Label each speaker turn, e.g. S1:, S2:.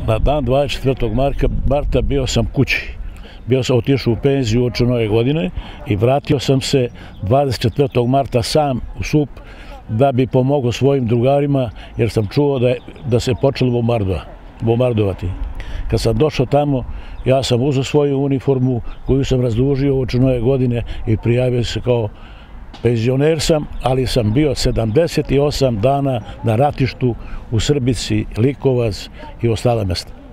S1: Na dan 24. marta bio sam kući. Bio sam otišao u penziju od Nove godine i vratio sam se 24. marta sam u Sup da bi pomogao svojim drugarima, jer sam čuo da se počelo bombardovati. Kad sam došao tamo, ja sam uzeo svoju uniformu koju sam razdužio od Nove godine i prijavio se kao penzioner sam, ali sam bio 78 dana na ratištu u Srbici, Likovac i ostala mesta.